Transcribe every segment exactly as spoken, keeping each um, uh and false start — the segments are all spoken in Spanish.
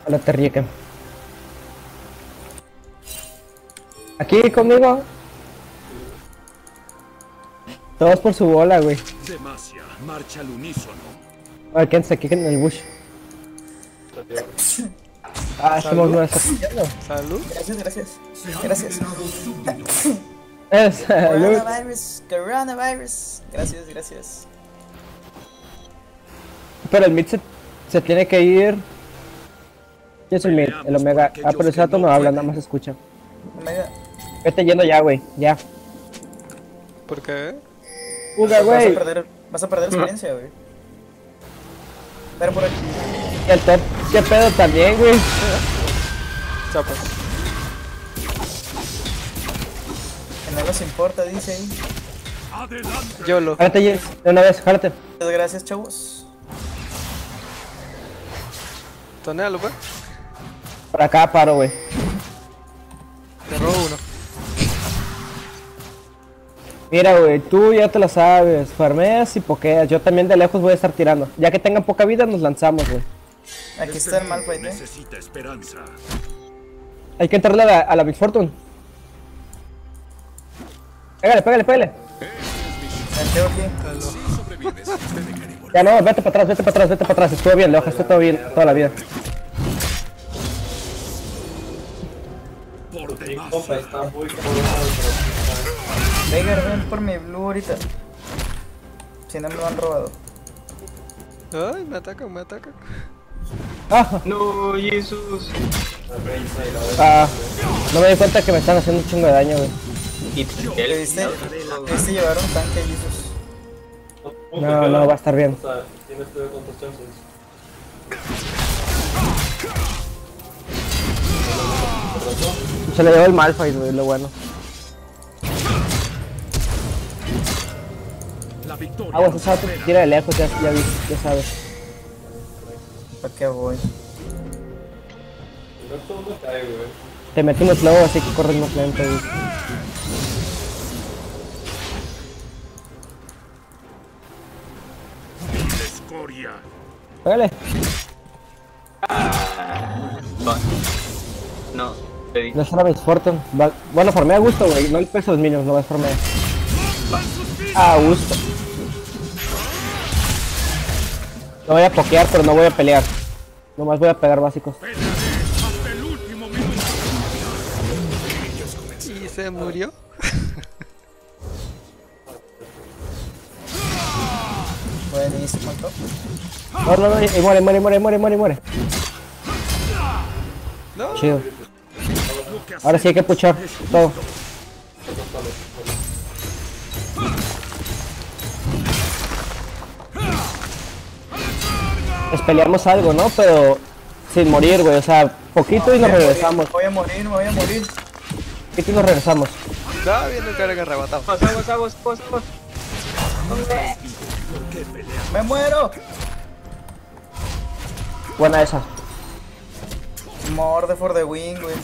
A la terrieca. Aquí conmigo. Todos por su bola, güey. Demacia, marcha al unísono. A ver, quédense aquí en el bush. Ah, estamos no está pillando. Salud. Gracias, gracias. Gracias. Eh, salud. Coronavirus, coronavirus. Gracias, gracias. Pero el mid se, se tiene que ir. ¿Quién es el mid? El Omega. Ah, pero ese rato no habla, nada más escucha. Omega. Vete yendo ya, güey. Ya. ¿Por qué? Fuga, Vas a güey. perder, vas a perder experiencia, güey. Pero por aquí. Y el top. ¿Qué pedo también, güey? Chapas. Que no nos importa, dice ahí. Adelante. YOLO. Jálate, Jess, de una vez, jálate. Muchas gracias, chavos. Tonealo, pues. Por acá paro, güey. Te robo uno. Mira, güey, tú ya te la sabes. Farmeas y pokeas. Yo también de lejos voy a estar tirando. Ya que tengan poca vida, nos lanzamos, güey. Aquí Este está el mundo Malphite, eh. necesita esperanza. Hay que entrarle a la, a la Big Fortune. Pégale, pégale, pégale. Manteo aquí. Si sobrevives, te dejaré volver. Ya no, vete para atrás, vete para atrás, vete para atrás. Estuvo bien, le bajaste todo bien, toda la vida. Por demacia. Veigar, ven por mi blue ahorita. Si no me lo han robado. Ay, me atacan, me atacan. Ah, No, Jesús. ah, no me di cuenta que me están haciendo un chingo de daño, güey. ¿Y ¿Te viste? ¿Te viste llevar un tanque, Jesus? No, no, va a estar bien. Se le llevó el Malphite, güey, lo bueno. La victoria. Aguas, esa te tira de lejos, ya, ya, vi, ya sabes. ¿Para qué voy? Te metimos slow, así que corres más lento, güey. Escoria. Pégale. No, te di. No es una Big Fortune. Va- Bueno, farmea a gusto, güey. No el peso de los minions, no vas a farmear. A gusto. No voy a pokear, pero no voy a pelear. Nomás voy a pegar básicos. Pelearé hasta el último minuto. ¿Y se murió? Buenísimo, top. No, no, no, y muere, muere, muere, muere, muere, muere. No. Chido. Lo que Ahora sí hay que puchar todo. Pues peleamos algo, ¿no? Pero sin morir, güey. O sea, poquito y nos regresamos. Voy a morir, me voy a morir. Poquito y nos regresamos. No, viene un carga arrebatado. Aguas, aguas, aguas, aguas, aguas. ¡Me muero! Buena esa. Morde for the win, güey.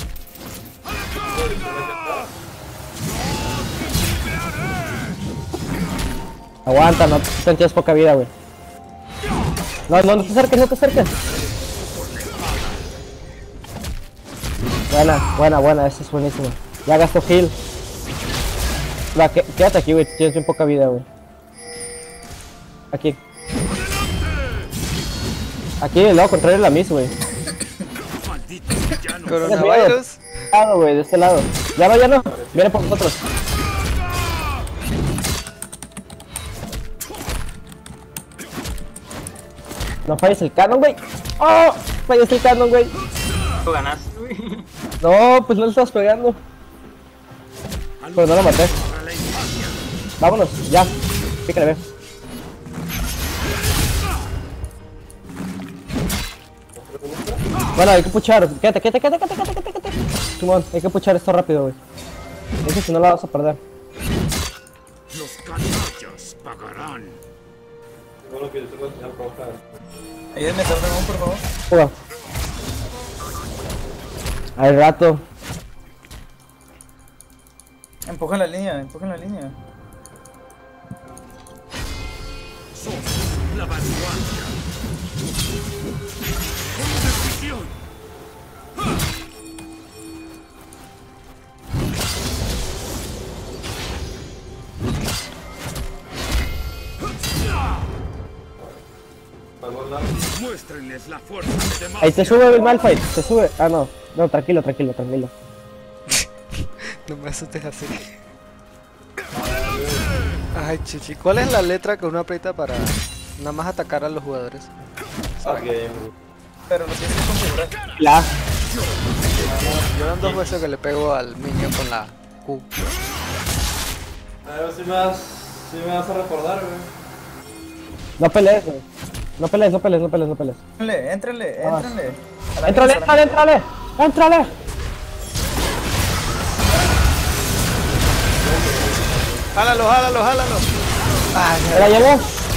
Aguanta, no te tienes poca vida, güey. No, no, no te acerques, no te acerques. Buena, buena, buena, esa es buenísima. Ya gastó heal. Va, que- quédate aquí, güey, tienes bien poca vida, güey. Aquí. Aquí, del lado contrario de la miss, güey. malditos villanos. Coronavirus. Lado, güey, de este lado. Ya no, ya no. Viene por nosotros. No falles el canon, güey. ¡Oh! Falles el canon, güey. Tú ganaste, güey. No, pues no le estás pegando. Pero no lo maté. Para la infancia. Vámonos, ya. Pícale, ve. Bueno, hay que puchar. Quédate, quédate, quédate, quédate, quédate, quédate. Simón, hay que puchar esto rápido, güey. Eso si no la vas a perder. Los canallas pagarán. Ayúdenme a hacer dragón, por favor. Fuga. Al rato. Empuja la línea, empuja la línea. Somos la vanguardia. Con decisión. Muéstrenles la fuerza de Demacia. Ahí te sube el Malphite, te sube. Ah, no. No, tranquilo, tranquilo, tranquilo. No me asustes así. Ay, chichi. ¿Cuál es la letra que uno aprieta para nada más atacar a los jugadores? Pero lo tienes que configurar. La. Yo dan dos veces que le pego al minion con la Q. A ver si me vas, si me vas a recordar, güey. No pelees, güey. No pelees, no pelees, no pelees, no pelees. Éntrenle, éntrenle, Ah. éntrenle. A la ¡Éntrale, mesa, a la éntrale, éntrale! ¡Éntrale! ¡Jálalo, jálalo, jálalo! ¿Me la llevo?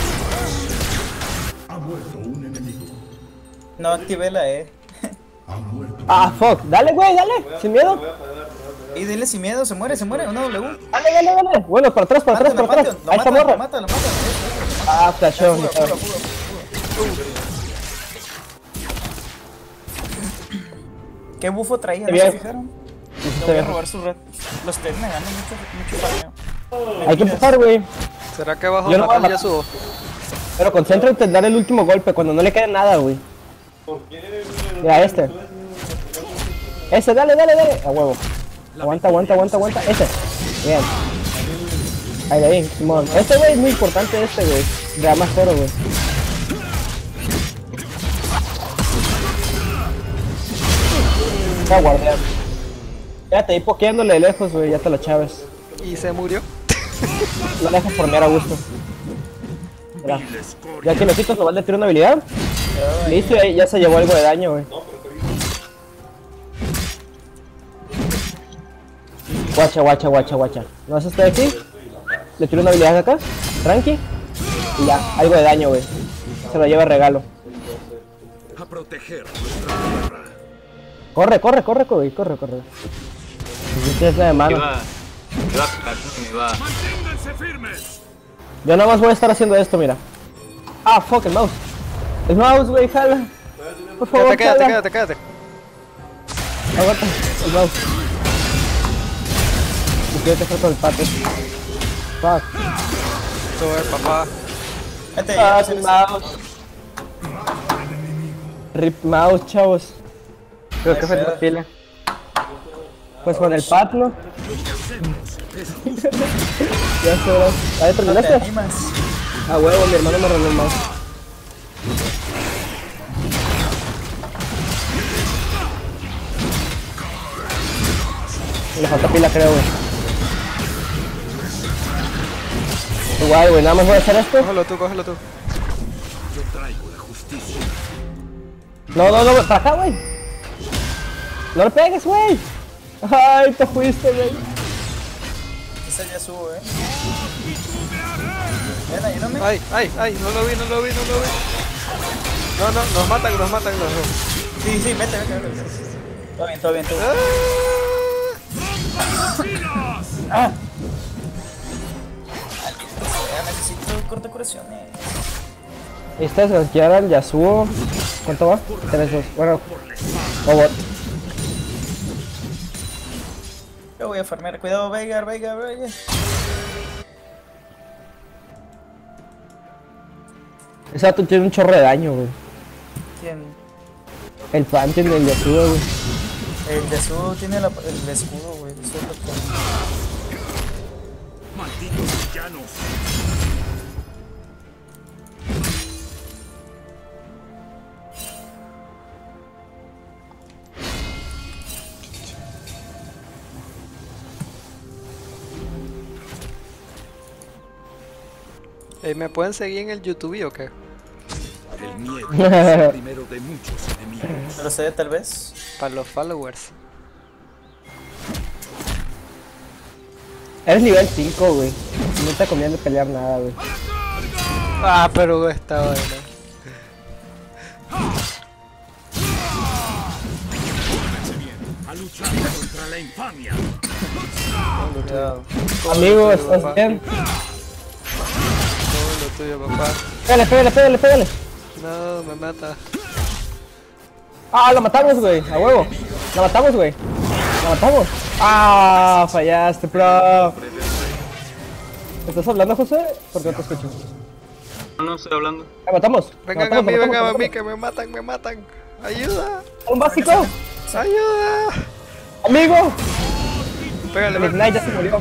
mesa. No activé la E. Ah, fuck. Dale, güey, dale. Sin miedo. Y dile sin miedo, se muere, se muere, una W. Dale, dale, dale. Bueno, para atrás, para atrás, Mátalo, para atrás. mátalo, Ahí está mátalo, morra. mátalo, mátalo. Ah, flashó. Fuga, fuga, fuga, fuga. ¿Qué bufo traía? ¿No Bien. se fijaron? Sí, Te está voy a bien. robar su red. Los tres me ganan mucho, mucho farmeo. Hay que empezar, güey. ¿Será que abajo Yo no voy a matan matar. Yasuo? Pero concéntrate en dar el último golpe cuando no le quede nada, güey. Mira, este. Ese, dale, dale, dale. A huevo. Aguanta, aguanta, aguanta, aguanta. Ese. Bien. Ahí, de ahí, Simón. Este, güey, es muy importante, este, güey. Le da más oro, güey. Voy a guardar. Quédate ahí pokeándole de lejos, güey. Ya te la chaves. ¿Y se murió? Lo dejas por mí a gusto. Mira. Ya que necesitas lo van a tirar una habilidad. Listo, ya, ya se llevó algo de daño, güey. Guacha, guacha, guacha, guacha. ¿No vas a estar aquí? Le tiro una habilidad acá. Tranqui. Y ya, algo de daño, güey. Se lo lleva de regalo. A proteger nuestra tierra. Corre, corre, corre, güey. Corre, corre. No tienes nada de mano. Iba, iba a pegar, me iba. Manténganse firmes. Yo nada más voy a estar haciendo esto, mira. Ah, fuck, el mouse. El mouse, güey, jala. Por favor, Quédate, quédate, jala. quédate, quédate. Aguanta, el mouse. Me quiero dejar con el pato. Fuck. Sube, papá. Vete, Ah, ya, el mouse. Rip mouse, chavos. Creo que fue la pila. Pues con el pat, ¿no? Ya se verá. ¿Ahí no te terminaste? animas. A huevo, mi hermano me robó el mouse. Le falta pila, creo, güey. Igual, güey, nada más voy a hacer esto. Cógelo tú, cógelo tú. Yo traigo la justicia. No, no, no, para acá, güey. No le pegues, güey. Ay, te fuiste, güey. Ese ya subo, eh. Ven, ayúdame. Ay, ay, ay, no lo vi, no lo vi, no lo vi. No, no, nos matan, nos matan, nos matan. Sí, sí, vete, vete, vete. Todo bien, todo bien, todo bien. Ah, Ah. Ya necesito corta curaciones. Esta es gasquear al Yasuo. ¿Cuánto va? Tres, dos. Bueno, robot. Yo voy a farmear. Cuidado, Veigar, Veigar, Veigar. Ese vato tiene un chorro de daño, güey. ¿Quién? El pan tiene el Yasuo, güey. El Yasuo tiene la, el escudo, güey. Eso es lo que... Malditos villanos. Ey, ¿me pueden seguir en el YouTube o qué? El miedo es el primero de muchos enemigos. No lo sé, tal vez. Para los followers. Eres nivel cinco, güey. No te conviene pelear nada, güey. Ah, pero está bueno. A luchar contra la infamia. Cuidado. Amigo, Todo lo tuyo, ¿estás papá. bien? Todo lo tuyo, papá. Pégale, pégale, pégale, pégale. No, me mata. Ah, la matamos, güey. A huevo. La matamos, güey. La matamos. Ah, fallaste, pro. ¿Estás hablando, José? Porque no te escucho. no estoy hablando. ¿La matamos? Vengan ¿La a matamos, mí, la vengan matamos, a mí, la que me matan, me matan. Ayuda, matamos? ¡Un básico! ayuda. ¡Amigo! Pégale, El ven. Ignite ya se murió.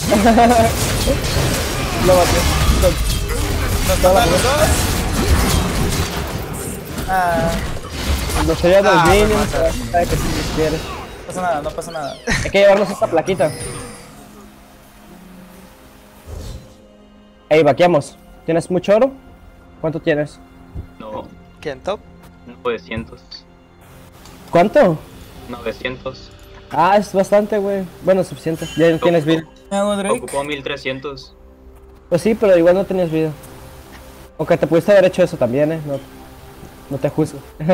Lo maté. Nos matan los dos. Ah, Nos sellan los Ah, me minions. mata. Sabe que si quieres. no pasa nada, no pasa nada. Hay que llevarnos esta plaquita. Ey, vaqueamos. ¿Tienes mucho oro? ¿Cuánto tienes? No, ¿Quién, top? novecientos. ¿Cuánto? novecientos. Ah, es bastante, güey. Bueno, suficiente. Ya no tienes vida. ¿Me hago Drake? Ocupó mil trescientos. Pues sí, pero igual no tenías vida. Aunque te pudiste haber hecho eso también, eh. No, no te juzgo.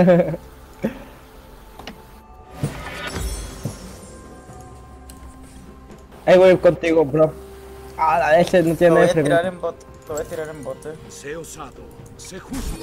Ey, voy contigo, bro. Ah, la ese no Lo tiene voy a F. tirar en bot. Lo voy a tirar en bote. Sé osado, sé justo.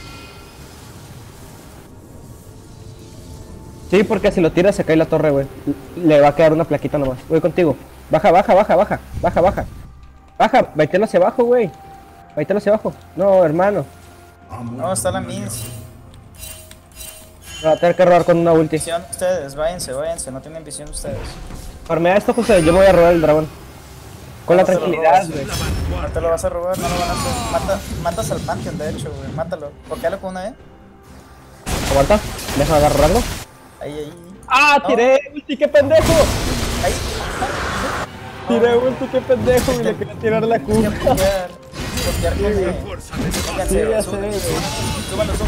Sí, porque si lo tiras se cae la torre, güey. Le va a quedar una plaquita nomás. Voy contigo. Baja, baja, baja, baja. Baja, baja. Baja, baitelo hacia abajo, güey. Baitelo hacia abajo. No, hermano. No, está la Miss. Va a tener que robar con una ulti. Visión ustedes, váyanse, váyanse. No tienen visión ustedes. Farmea esto, José. Yo me voy a robar el dragón. Con la No se lo tranquilidad, robas. güey. No te lo vas a robar, no lo van a hacer. Mata, matas al Pantheon, de hecho, güey. Mátalo. Bloquealo con una E. Aguanta. Deja de agarrarlo. Ahí, ahí. ¡Ah! No. ¡Tiré ulti! ¡Qué pendejo! Ahí. Tiré ulti, qué pendejo. Y le quería tirar la Q. Hay que bloquear. Bloquear con E. Fuerza de Dios. Vénganse, Sí, ya sé, suban, güey. suban los dos.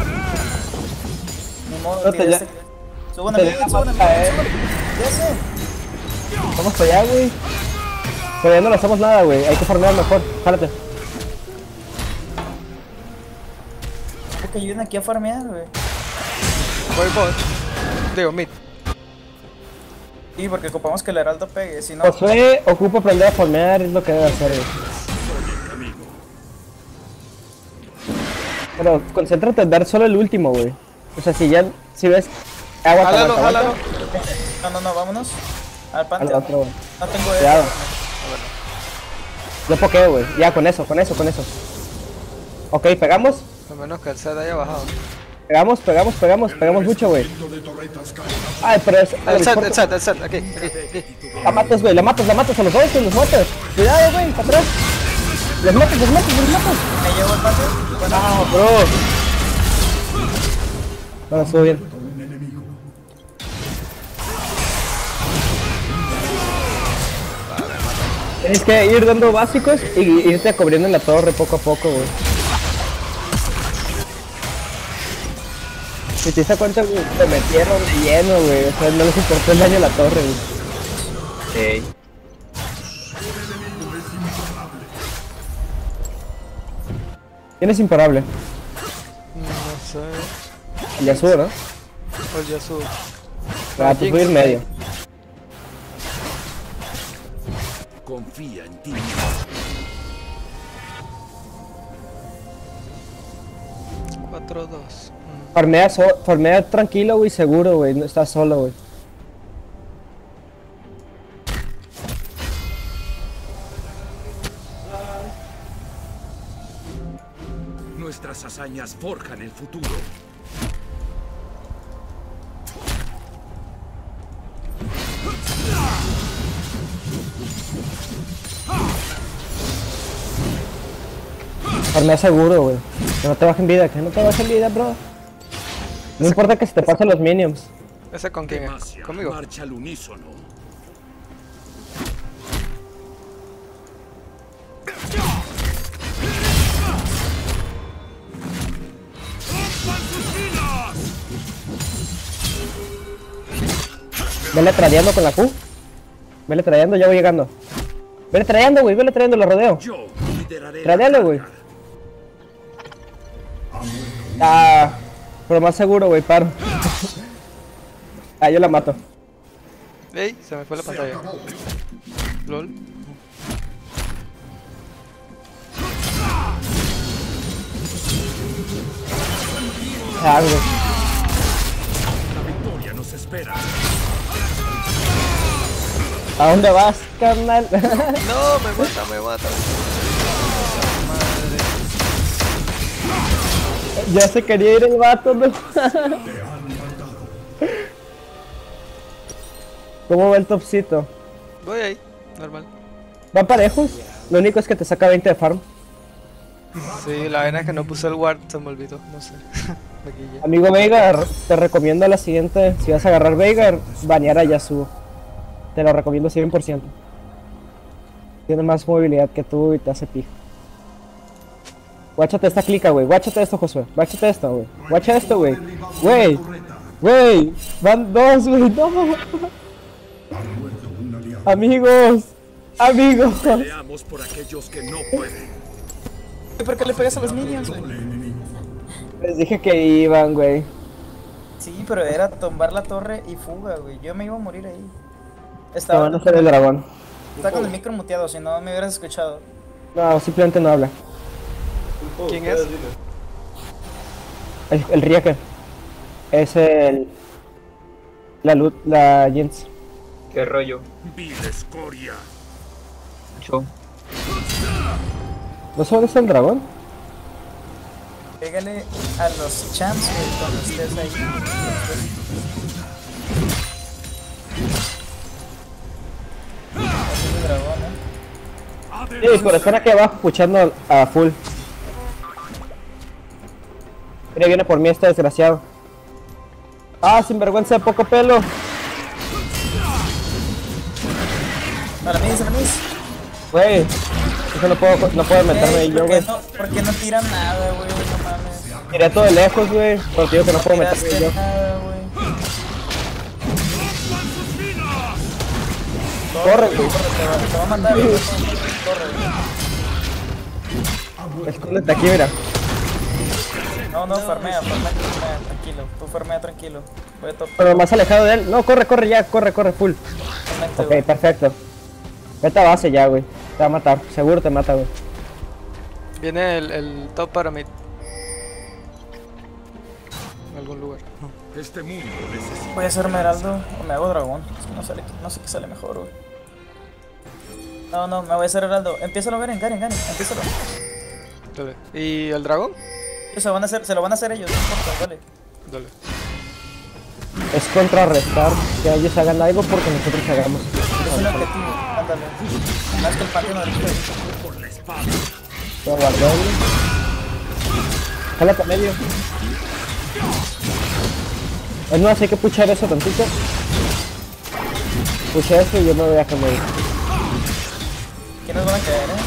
Ni modo, No te tira ya- este. Suban a te mí, ya suban a mí, mata, eh. suban. Ya sé. Vamos para allá, güey. Pero ya no le hacemos nada, güey. Hay que farmear mejor. Jálate. Creo que ayuden aquí a farmear, güey. Voy bot. Digo, mid. Sí, porque ocupamos que el heraldo pegue, si no... Josué ocupa aprender a farmear, es lo que debe hacer, güey. Pero concéntrate en dar solo el último, güey. O sea, si ya, si ves... Aguanta, Jálalo, aguanta, jálalo. aguanta. No, no, no, vámonos. Al Al Pantheon. otro, güey. No tengo E. Cuidado. Yo pokeo, güey. Ya, con eso, con eso, con eso. Ok, pegamos. A menos que el set haya bajado. Pegamos, pegamos, pegamos, pegamos mucho, güey. Ay, pero es... El set, el set, el set. Aquí, aquí, aquí. La matas, güey, la matas, la matas a los dos, güey, los matas. Cuidado, güey, para atrás. Les matas, les matas, les matas. ¿Me llevo el Pantheon? Bueno, Ah, bro. Ahora estuvo bien. Tienes que ir dando básicos y irte cubriendo en la torre poco a poco, güey. Si te das cuenta, güey, te metieron de lleno, güey. O sea, no les importó el daño a la torre, güey. Ey. ¿Quién es imparable? No sé. El Yasuo, ¿no? O el Yasuo. Ah, pues voy a ir medio. Confía en ti. cuatro dos. Farmea, so farmea tranquilo, güey, seguro, güey. No estás solo, güey. Nuestras hazañas forjan el futuro. Farmea seguro, güey. Que no te bajen vida, que no te bajen vida, bro. No importa que se te pasen los minions. ¿Ese con quién es? Demacia ¿Conmigo? marcha al unísono. Vele tradeando con la Q. Vele tradeando, ya voy llegando. Vele tradeando, güey, vele tradeando, lo rodeo. Yo lideraré. la Tradealo, güey. carga. Ah, pero más seguro, güey, paro. Ah, yo la mato. Ey, se me fue la pantalla. LOL. Ah, güey. La victoria nos espera. ¿A dónde vas, carnal? No, me mata, me mata. Ya se quería ir el vato, ¿no? ¿Cómo va el topcito? Voy ahí, normal. ¿Va parejos? Lo único es que te saca veinte de farm. Sí, la vaina es que no puse el ward, se me olvidó, no sé. Me quillé. Amigo Veigar, te recomiendo la siguiente. Si vas a agarrar Veigar, banear a Yasuo. Te lo recomiendo cien por ciento. Tiene más movilidad que tú y te hace pija. Guáchate esta clica, güey. Guáchate esto, Josué. Guáchate esto, güey. Guacha esto, güey. Güey. Güey. Van dos, güey. No. Amigos. Amigos. Peleamos por aquellos que no pueden. ¿Por qué le pegas a los minions, güey? Les dije que iban, güey. Sí, pero era tumbar la torre y fuga, güey. Yo me iba a morir ahí. Te Estaba, van a hacer el dragón. está con el micro muteado, si no me hubieras escuchado. No, simplemente no habla. ¿Quién es? El, el Rieke. Es el... La luz, la Jens. ¿Qué rollo? Vil escoria. Yo. ¿No sé dónde está el dragón? Pégale a los champs, güey, cuando estés ahí. Ese es el dragón, ¿eh? Sí, pero están aquí abajo escuchando a full. Mira, viene por mí este desgraciado. Ah, sinvergüenza de poco pelo. A la mis, a la mis. Güey, eso no puedo, no puedo meterme ahí Ey, yo, ¿por qué güey. no, ¿por qué no tiran nada, güey? No mames. Tiré todo de lejos, güey. Pero te digo que no puedo meterme Tiraste yo. nada, güey. Corre, güey. Corre, te va, te va a matar, güey. Corre, güey. Escóndete aquí, mira. No, no, farmea, farmea, farmea, tranquilo. Tú farmea, tranquilo. Voy a top. Pero más alejado de él. No, corre, corre ya, corre, corre, full. Farmeate, Ok, güey. perfecto. Vete a base ya, güey. Te va a matar. Seguro te mata, güey. Viene el, el top para mí. En algún lugar. Este mundo necesita. Voy a hacerme heraldo o me hago dragón. Es que no, sale, no sé qué sale mejor, güey. No, no, me voy a hacer heraldo. Empiézalo, Garen, Garen, Garen. Empiézalo. Dale. ¿Y el dragón? Se, van a hacer, se lo van a hacer ellos, no importa, dale. Dale. Es contrarrestar que ellos hagan algo porque nosotros hagamos. Es un objetivo, ándale. Más que el patio no del juego. Lo guardé, güey. Jálate a medio. Es más, hay que puchar eso tantito. Pucha eso y yo me voy a comer. ¿Quiénes van a caer, eh?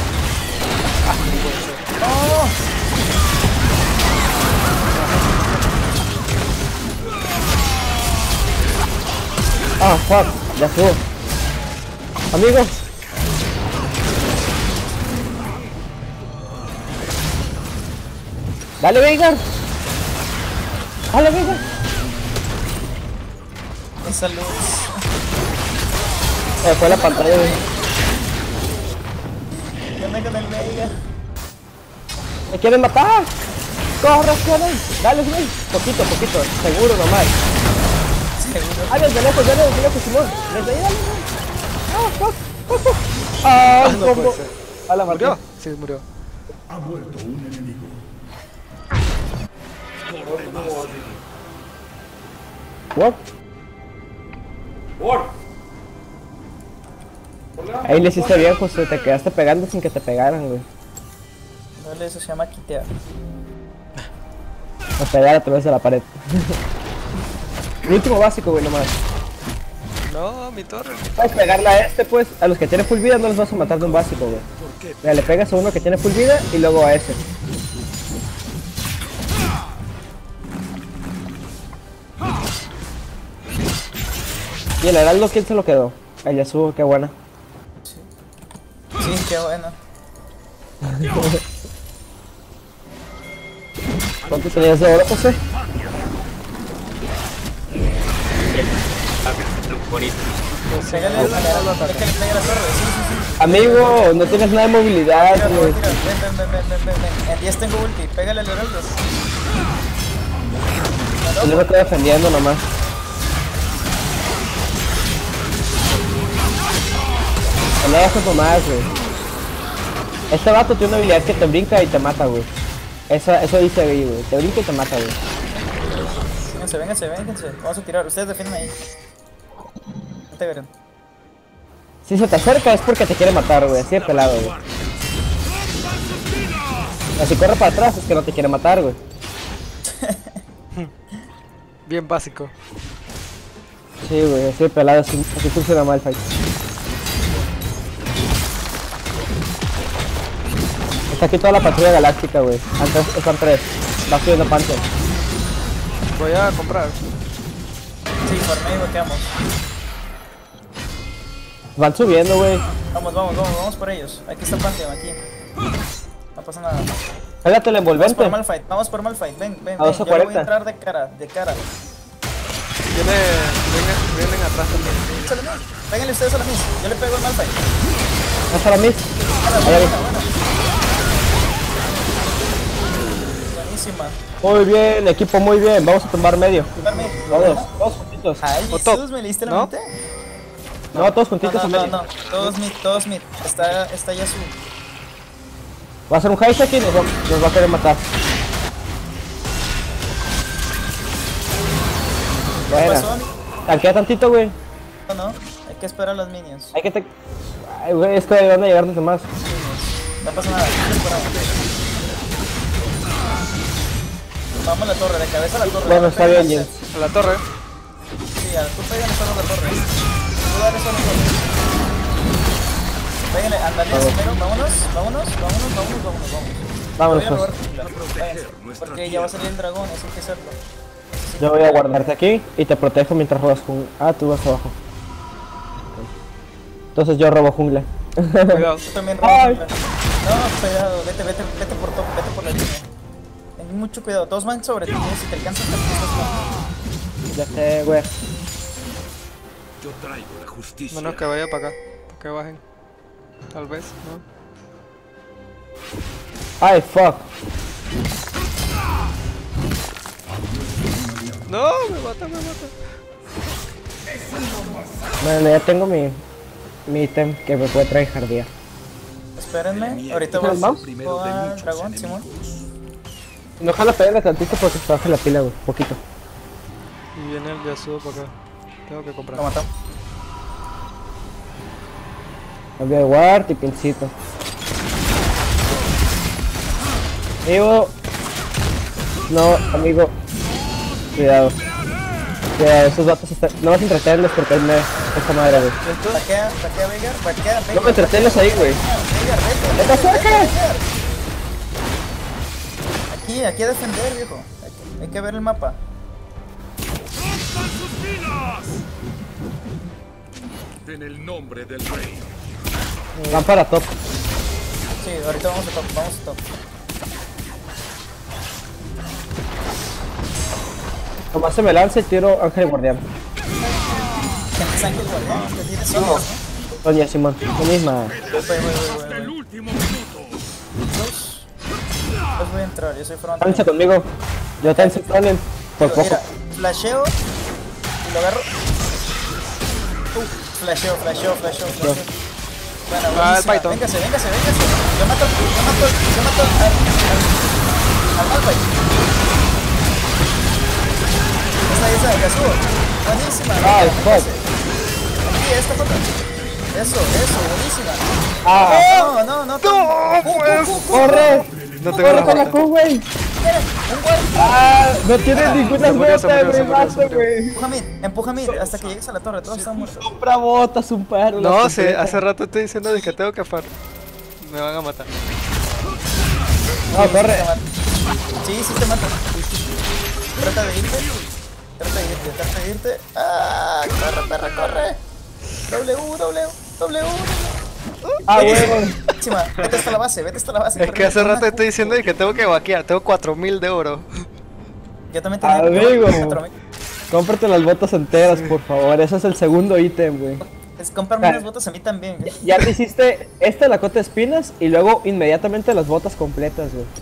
¡No! Ah, fuck, ya subo. Amigos. Dale, Veigar. Dale, Veigar. Esa luz. Eh, fue la pantalla, güey. ¿Qué onda con el Veiga? Me quieren matar. Corre, corre. Dale, güey. Poquito, poquito. Seguro nomás. Seguro. Ah, desde lejos, dale, desde lejos, Simón. Desde ahí, dale, dale. Ah, fuck, fuck, fuck. Ah, no combo. puede ser. A la ¿Murió? marca. Sí, murió. What? ¡Por! Ahí le hiciste bien, José. Te quedaste pegando sin que te pegaran, güey. Dale, eso se llama quitear. O pegar a través de la pared. El último básico, güey, nomás. No, mi torre. Puedes pegarle a este, pues. A los que tienen full vida no los vas a matar de un básico, güey. Mira, le pegas a uno que tiene full vida y luego a ese. Y el heraldo, ¿quién se lo quedó? El Yasuo, qué buena. Sí, qué bueno. ¿Cuánto tenías de oro, José? Bonito. Pégale al heraldo, es que le pegue a la torre. Sí, sí, sí. Amigo, no tienes nada de movilidad, Tira, güey. tira. Ven, ven, ven, ven, ven, ven, ven. En diez tengo ulti, pégale al heraldo. Yo me estoy defendiendo nomás. No le bajes nomás, güey. Este vato tiene una habilidad que te brinca y te mata, güey. Eso, eso dice ahí, güey. Te brinca y te mata, güey. Vénganse, vénganse, vénganse. Vamos a tirar. Ustedes defienden ahí. No te verán. Si se te acerca es porque te quiere matar, güey. Así de pelado, güey. O si corre para atrás es que no te quiere matar, güey. Bien básico. Sí, güey, así de pelado, así, así funciona mal el fight. Está aquí toda la patrulla galáctica, güey. Antes están tres. Va subiendo Panther. Voy a comprar. Sí, farmé y bloqueamos. Van subiendo, güey. Vamos, vamos, vamos, vamos por ellos. Aquí está Pantheon, aquí. No pasa nada. Pégate el Vamos envolvente. por Malphite, vamos por Malphite. Ven, ven, A ven. dos Yo a le voy cuarenta. a entrar de cara, de cara. Viene, vienen, vienen atrás también. Échale a mí. Péguenle ustedes a la miss. Yo le pego al Malphite. Hasta la mid. Buena, Ahí, buena, ahí. buena. Buenísima. Muy bien, equipo, muy bien. Vamos a tumbar medio. Tumbarme. Todos, todos juntitos. Ay, O top, Jesús, ¿me leíste la ¿no? mente? No, todos No, juntitos no, en no, medio. no. Todos mid, todos mid. Está, está Yasu. Va a ser un hijack y nos va, nos va a querer matar. ¿Qué Buena. pasó? Tanquea tantito, güey. No, no. Hay que esperar a los minions. Hay que te... Ay, güey, es que van a llegar los demás. No pasa nada. Esperamos. Vamos a la torre, de cabeza a la torre. Bueno, está bien, Jens. A la torre. Sí, a tú pégale solo a la torre. Tú dale solo a la torre. Pégale, andale primero. Vámonos, vámonos, vámonos, vámonos, vámonos, vámonos. Vámonos, Voy a pues. robar jungla. Váyanse, porque ya va a salir el dragón, eso hay que hacerlo. Yo voy a guardarte aquí y te protejo mientras juegas jungla. Ah, tú vas abajo. Entonces yo robo jungla. Cuidado. Yo también robo Ay. jungla. No, cuidado, vete, vete, vete por top, vete por la línea. Ten mucho cuidado, todos van sobre ti, si te alcanzan te alcanzas. Ya sé, güey. Yo traigo la justicia. Menos que vaya para acá. Para que bajen. Tal vez, ¿no? Ay, fuck. No, me mata, me mata. Bueno, ya tengo mi... Mi ítem que me puede traer jardía. Espérenme, ahorita voy ¿Vamos? a Primero de al muchos dragón, Simón. No jala pegarle tantito porque se baja la pila, güey. Poquito. Y viene el Yasuo para acá. Tengo que comprar. Lo matamos. Cambio de ward y pincito. Amigo. No, amigo. Cuidado. Cuidado, esos vatos están... No vas a entretenerlos porque él me... Esta madre, güey. Taquea, taquea Veigar, taquea Veigar. No me entretenes ahí, güey. Veigar, vete. ¿Qué pasó acá? Veigar. Aquí, aquí a defender, viejo. Hay que, hay que ver el mapa. En el nombre del rey. Van para top. Sí, ahorita vamos a top, vamos a top. Nomás se me lanza y tiro Ángel Guardián. ¿Tienes Ángel Guardián? ¿Te tienes Sonia, no? Doña Simón, lo misma. Voy, voy, voy, voy, Hasta el voy. último minuto. Dos. Dos voy a entrar, yo soy front. Lánza conmigo. Yo te encito por poco. Mira, flasheo y lo agarro. Uh, flasheo, flasheo, flasheo, flasheo. Bueno, Ah, el buenísima. Python. Véngase, véngase, véngase. Yo mato, yo mato, yo mato al, al, al Malphite. Esa, esa, Yasuo. Buenísima. Ay, véngase, véngase. Aquí, esta foto. Eso, eso, buenísima. Ah, No, no, no. No, pues. corre. No tengo Corre la con la bota. Q, güey. Un guardia. Ah, no tiene ninguna Se murió, se bota, murió, se güey. murió, se Mato, murió. güey. Empuja mid, empuja mid hasta que llegues a la torre, todos están muertos. Compra botas, un paro. No, las sé, completas. hace rato estoy diciendo de que tengo que far. Me van a matar. No, corre. Te mata. Sí, sí te mata. Trata de irte. Trata de irte, trata de irte. ¡Ah! ¡Corre, perra, corre! W, W, W. Ah, güey. Buenísima. Vete hasta la base, vete hasta la base. Es corre, que hace corre, rato corre. estoy diciendo de que tengo que vaquear. Tengo cuatro mil de oro. Yo también tenía Amigo. cuatro mil. Cómprate las botas enteras, por favor. Ese es el segundo ítem, güey. Es comprarme unas botas a mí también. ¿eh? Ya te hiciste esta la cota de espinas y luego inmediatamente las botas completas, güey.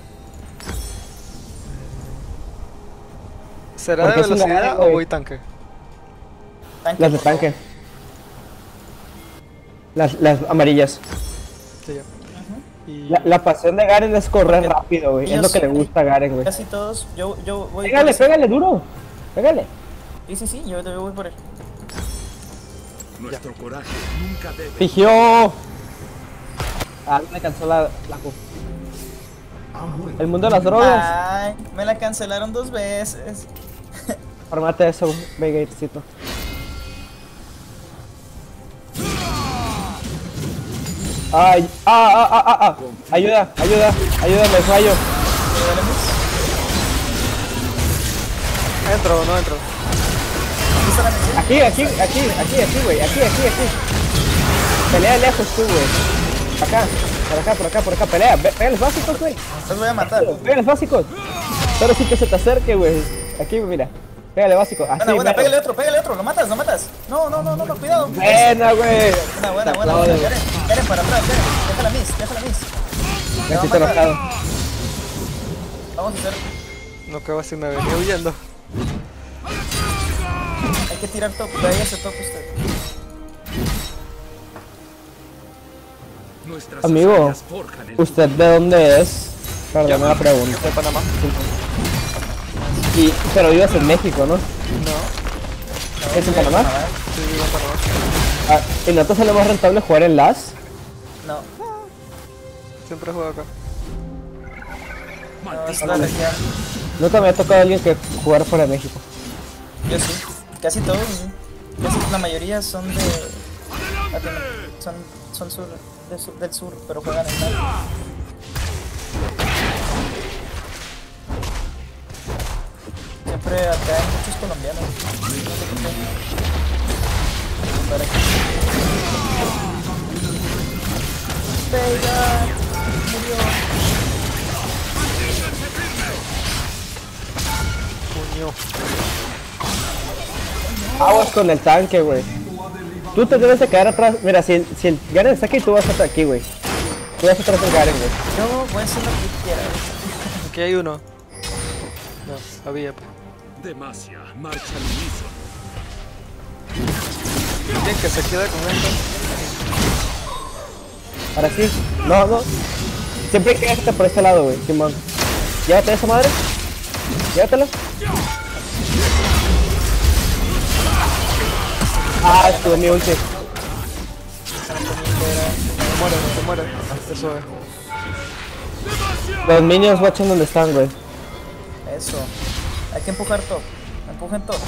¿Será de Porque es una velocidad A, o güey. voy tanque? Tanque, Las de por favor. tanque. Las, las amarillas. Sí, ya. Y... La, la pasión de Garen es correr Porque rápido, güey. Es ellos lo que le son- gusta a Garen, güey. Casi todos, yo, yo voy Pégale, por ese- pégale duro. Pégale. Sí, sí, sí, yo, yo voy por él. Nuestro coraje nunca debe. Figió. Ah, me cansó la, la Q. El mundo de las drogas. Ay, me la cancelaron dos veces. Formate eso, Vegatorcito. Ay, ah, ah, ah, ah, ah. Ayuda, ayuda, ayuda, me fallo. Entro, no entro. ¿Aquí está la misión? Aquí, aquí, aquí, aquí, aquí, güey, aquí, aquí, aquí. Pelea lejos tú, güey. Acá, por acá, por acá, por acá, pelea. Ve- Pégales básicos, güey. Los voy a matar. Pégales básicos. Pero sí que se te acerque, güey. Aquí, mira. Pégale básico. Así, Buena, buena, mero. pégale otro, pégale otro, lo matas, lo matas. No, no, no, no, no, cuidado. Buena, güey. Buena, buena, Te buena, aplaudo, buena. güey. Karen, Karen, para atrás, Karen. Déjala miss, déjala miss. Me siento enojado. Vamos a hacer. No, que va si me venía huyendo. Hay que tirar top, vaya ese top usted. Nuestras Amigo, hazañas forjan el ¿usted de dónde es? Perdón la pregunta. De Panamá. Y, pero vives en México, ¿no? No, ¿Es en Panamá? sí, vivo en Panamá. Ah, ¿y no te sale más rentable jugar en las? No, Siempre juego acá. no, es la región. Nunca me ha tocado alguien que jugar fuera de México. Yo sí, casi todos, sí. Casi la mayoría son de. Son, son sur, de sur- del sur, pero juegan en tal. Siempre acá hay muchos colombianos. No sé por qué. Para aquí. Pega, murió. Puño. Aguas con el tanque, güey. Tú te debes de quedar atrás. Mira, si, si el Garen está aquí, tú vas hasta aquí, güey. Tú vas atrás del Garen, güey. Yo voy a hacer lo que quiera. Aquí hay uno. No, había. pues. Demacia, marcha al unísono. Bien que se queda con esto. Ahora sí. No, no. Siempre hay que quedarte por este lado, güey. Simón. Llévate esa madre. Llévatela. Ah, estuvo mi ulti. Se muere, se muere. Eso es. Los minions watching donde están, güey. Eso. Hay que empujar top. Empujen top.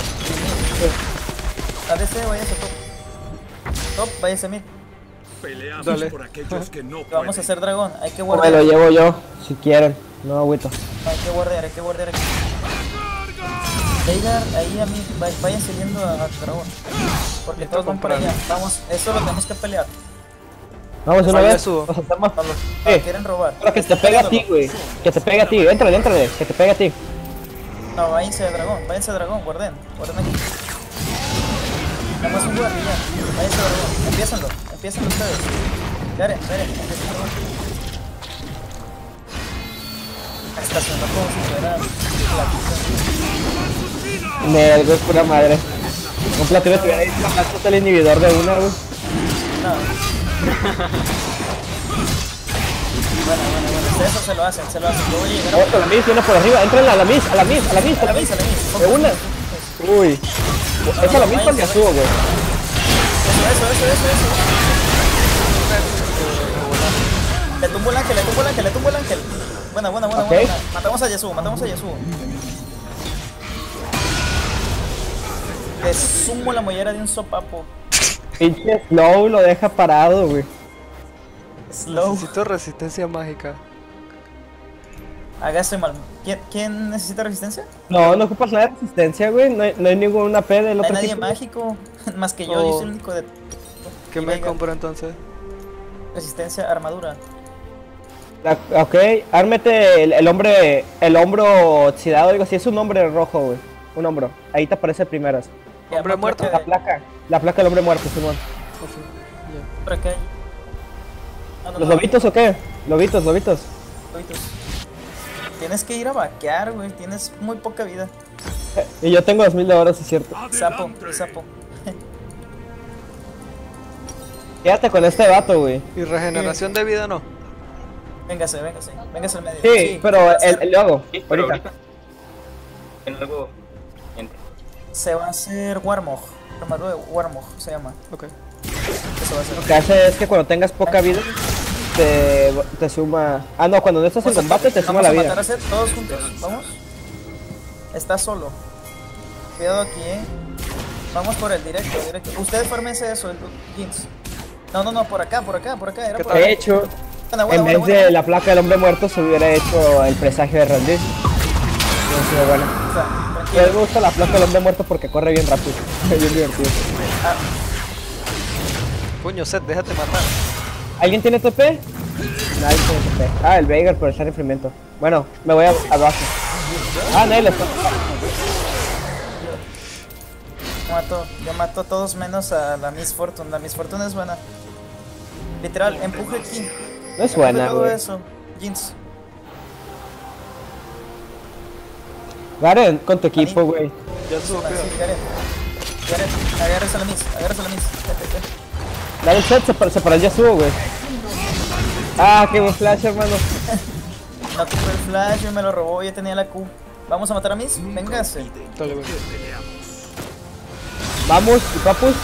A D C, váyase top. Top, váyase mid. Peleamos Dale. por aquellos que no Que vamos a pueden. hacer dragón. Hay que O me lo guardar. llevo yo, si quieren. No, agüito. Hay que guardar, hay que guardar aquí. Veigar, ahí a mí, vay- vayan siguiendo a, a dragón. Porque todos van para allá. Vamos, eso lo tenemos que pelear. Vamos una Ahí vez. le subo. Nos hacemos. Cuando Eh, quieren robar. pero que te pegue a ti, güey. Que te pegue a ti. Éntrale, éntrale. Que te pegue a ti. No, váyanse a dragón, váyanse a dragón, guarden. Guarden aquí. Nada más un guardia ya. Váyanse a dragón. Empiézanlo, empiézanlo ustedes. Garen, Garen, empiecen dragón. Estacionó como si fuera la Me algo es pura madre. Un platino te hubiera dicho, hazte el inhibidor de una, güey. No. Bueno, bueno, bueno. Eso se lo hacen, se lo hacen. Yo voy a llegar a... Vamos a la miss, viene por arriba. Entren a la miss, a la miss, a la miss, a la miss. a la miss. De una. Uy. Esa la miss cuando la subo, güey. Eso, eso, eso, eso, eso. Le tumbo el ángel, le tumbo el ángel, le tumbo el ángel. Buena, buena, buena, Ok. buena, buena. Matamos a Yasuo, matamos a Yasuo. Le sumo la mollera de un sopapo. Pinche slow lo deja parado, güey. Slow. Necesito resistencia mágica. Hágase mal. ¿Quién, ¿Quién necesita resistencia? No, no ocupas nada de resistencia, güey. No hay, no hay ninguna P del No hay otro nadie tipo. mágico. Más que yo, Oh. yo soy el único de ¿Qué Y me venga. compro entonces? resistencia, armadura. La- ok, ármete el, el hombre, el hombro oxidado, digo, si es un hombre rojo, güey. Un hombro. Ahí te aparece primeras. Ya, Hombre más muerto. placa La de- placa. La placa del hombre muerto, Simón. Ok, ya. por acá hay- Ah, no, ¿Los no, lobitos o qué? Lobitos, lobitos. lobitos. Tienes que ir a vaquear, güey. Tienes muy poca vida. Y yo tengo dos mil de oro, sí es cierto. Sapo, sapo. Quédate con este vato, güey. ¿Y regeneración de vida no? Véngase, véngase, véngase al medio. Sí, pero el, el luego, Sí, pero ahorita. ahorita. En algo. Entra. Se va a hacer Warmog. Armadura de Warmog se llama. Ok. Eso va a ser. Lo que hace es que cuando tengas poca vida, te, te suma... Ah, no, cuando no estás en Vamos a- combate te suma vamos la a matar vida. a Zed todos juntos, vamos. Está solo. Cuidado aquí, eh. Vamos por el directo, directo. Ustedes fórmense eso, el Jeans. No, no, no, por acá, por acá, por acá. Era por acá. De hecho, Buena, buena, en buena, vez buena. de la placa del hombre muerto se hubiera hecho el presagio de Randy. No sé, bueno. O sea, A mí tranquilo. me gusta la placa del hombre muerto porque corre bien rápido. Es bien divertido. Coño, Seth, déjate matar. ¿Alguien tiene T P? Nadie tiene T P. Ah, el Veigar por estar en enfriamiento. Bueno, me voy a, abajo. Ah, nadie le está. Mato, yo mato a todos menos a la Miss Fortune. La Miss Fortune es buena. Literal, empuje aquí. No es Empuje buena, todo güey. eso. Jeans. Garen, con tu equipo, güey. Ya subo, Sí, cuidado. Garen. Garen, agárrese a la Miss, agárrese a la Miss. Vete, vete. Dale el set, se, par- se paró el Yasuo, güey. Ah, qué buen flash, hermano. No tuve el flash y me lo robó, ya tenía la Q. Vamos a matar a Miss, véngase. Dale, güey. Vamos, y papus.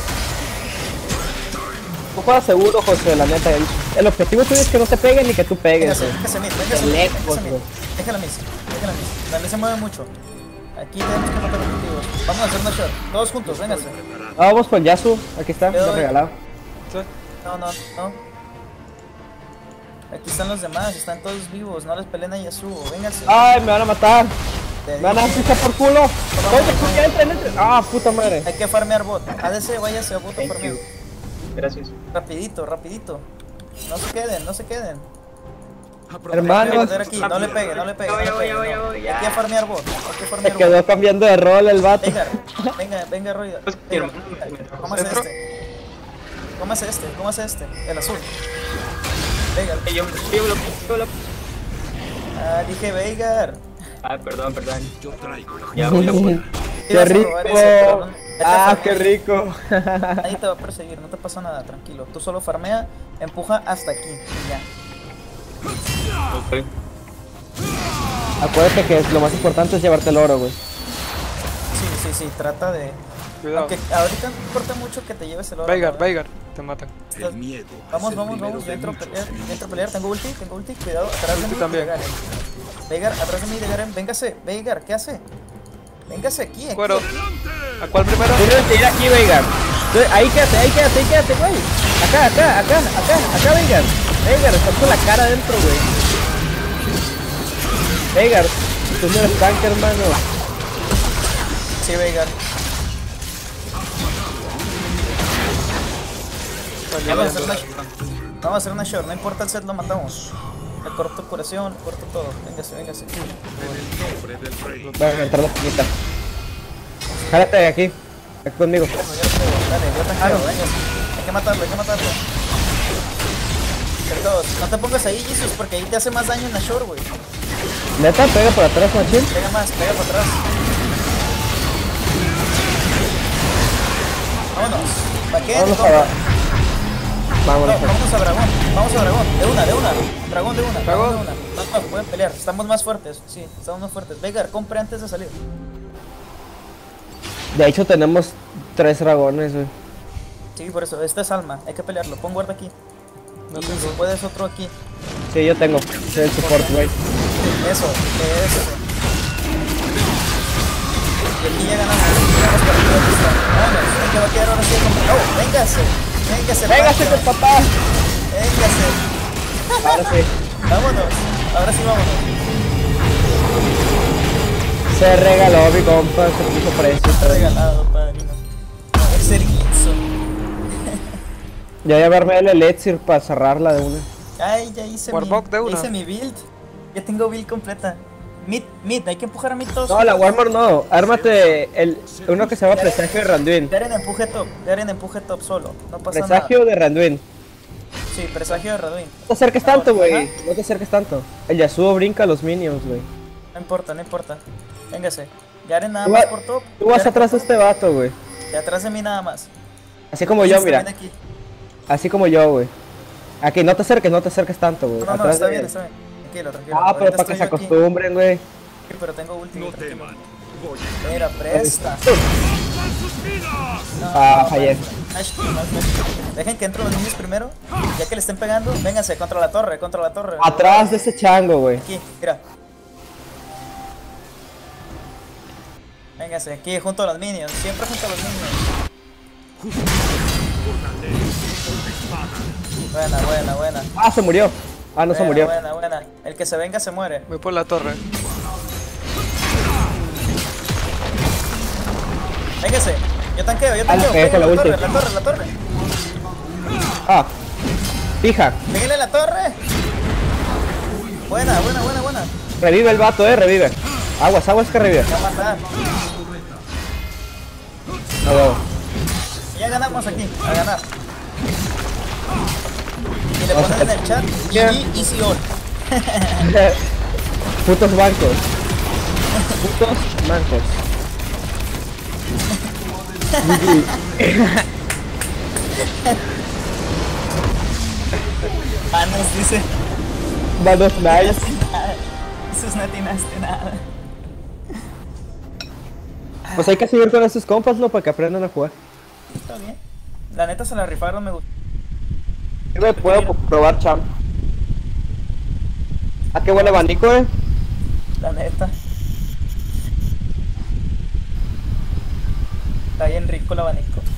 Tú juegas seguro, José, la neta. El, el objetivo tuyo es que no te peguen ni que tú pegues, Véngase, güey. véngase Miss, véngase De Miss, lejos, véngase Miss. güey. Déjala Miss, déjala Miss. Dale, se mueve mucho. Aquí tenemos que matar objetivos. Vamos a hacer una shot, todos juntos, véngase. Ah, vamos con Yasuo. Aquí está, Le lo doy. regalado. Seth, No, no, no. Aquí están los demás, están todos vivos, no les peleen a Yasuo, véngase. Ay, me van a matar. Te Me van a dije, pisar por culo. Oye, ¿por qué entren, entren? Ah, puta madre. hay que farmear bot. A D C, váyase a bot a Thank farmear. you. Gracias. Rapidito, rapidito. No se queden, no se queden. Hay que Hermanos, perder aquí, no le pegue, no le pegue. No le Ya voy, pegue, ya voy, ya no. voy, ya. Hay que farmear bot, hay que se farmear bot. quedó cambiando de rol el vato. Venga, venga, venga, Roy. Pues, Venga, hermano, me- me- ¿cómo hace ¿Entro? este? ¿Cómo hace este? ¿Cómo hace este? El azul. Veigar. Eh, Yo, yo lo, yo lo- Ah, dije Veigar. Ah, perdón, perdón. Yo traigo la Ya voy a por. Qué rico. Ah, qué rico. Nadie te va a perseguir, no te pasa nada, tranquilo. Tú solo farmea, empuja hasta aquí y ya. Ok. Acuérdate que lo más importante es llevarte el oro, güey. Sí, sí, sí, trata de... cuidado. Aunque ahorita no importa mucho que te lleves el oro. Veigar, ¿no? Veigar, te matan. el miedo. Vamos, es el vamos, primero vamos, yo de entro a muchos pelear, yo enemigos. entro a pelear, tengo ulti, tengo ulti, cuidado, atrás de Ulti mí, también. de Garen. Veigar, atrás de mí, de Garen, véngase, Veigar, ¿qué hace? Véngase aquí, aquí. Cuero. ¿A cuál primero? Tienes que ir aquí, Veigar. Tú- Ahí quédate, ahí quédate, ahí quédate, güey. Acá, acá, acá, acá, acá, Veigar. Veigar, estás con la cara adentro, güey. Veigar, tú no eres tanque, hermano. Sí, Veigar. Vamos a hacer una, vamos a hacer una short, no importa el set, lo matamos. Le corto curación, le corto todo. Véngase, véngase. Nombre del rey. Voy a entrar la chiquita. Jálate de aquí. Aquí conmigo. Bueno, yo lo pego, dale, yo te jalo, véngase. Hay que matarlo, hay que matarlo. Entre todos, no te pongas ahí, Jesus, porque ahí te hace más daño en la short, güey. Neta, pega por atrás, machín. Pega más, pega para atrás. Vámonos. ¿Para qué? Vamos Compa. a... Vámonos. No, vamos a dragón, vamos a dragón, de una, de una, dragón de una, dragón Dragón. de una. No, no, pueden pelear, estamos más fuertes, sí, estamos más fuertes. Veigar, compre antes de salir. De hecho, tenemos tres dragones, güey. Sí, por eso, este es alma, hay que pelearlo, pon guarda aquí. No Y tengo. si puedes otro aquí. Sí, yo tengo. Soy el support, güey. Eso, eso. Y aquí ya ganamos, ganamos partido de vista. Vámonos, hay que batear ahora sí. con- No, véngase, véngase. ¡Véngase, Pancho, con papá! véngase. Ahora sí. Vámonos, ahora sí vámonos. Se regaló mi compa, se puso precio. Está regalado, padrino. Es Erguinzo. Ya voy a verme el elixir para cerrarla de una. Ay, ya hice mi, Warbuck de ya una. hice mi build. Ya tengo build completa. Mid, mid, hay que empujar a mid todos. No, la Warmore no. Ármate el uno que se llama presagio de Randuin. Garen empuje top, Garen empuje top solo. No pasa Presagio de Randuin. nada. Sí, presagio de Raduin. No te acerques tanto, güey. Ajá. No te acerques tanto. El Yasuo brinca a los minions, güey. No importa, no importa. Véngase. Garen nada Tú, más va- por top. tú vas Garen atrás de por este vato, güey. top, y atrás de mí nada más. Así como yo, Este mira. viene aquí. Así como yo, güey. Aquí, no te acerques, no te acerques tanto, güey. No, no, no, Atrás está de- bien, está bien. Tranquilo, tranquilo. Ah, pero Ahorita para que se estoy yo aquí. acostumbren, güey. Sí, pero tengo último. No teman. Voy Mira, presta. No, Ah, no, fallé. Ash, no, no. Dejen que entren los niños primero. Ya que le estén pegando, vénganse contra la torre, contra la torre. Atrás de ese chango, güey. Aquí, mira. Véngase, aquí junto a los minions, siempre junto a los minions. Buena, buena, buena. Ah, se murió. Ah, no se Buena, murió. Buena, buena. El que se venga se muere. Voy por la torre. Véngase. Yo tanqueo, yo Ah, tanqueo. le pegué con Pégale la la torre, ulti. la torre, la torre. Ah. Fija. Pégale la torre. Buena, buena, buena, buena. Revive el vato, eh, revive. Aguas, aguas que revive. Va a matar. No, huevo. Ya ganamos aquí, a ganar. Y le ponen en el chat G G Easy All. Putos bancos. Putos bancos. Manos dice. Manos nice. Eso es no atinaste nada. Pues hay que seguir con estos compas, ¿no? Para que aprendan a jugar. Está bien. La neta se la rifaron, me gustó. Yo me puedo probar champ. Ah, qué buen abanico, eh. La neta. Está bien rico el abanico.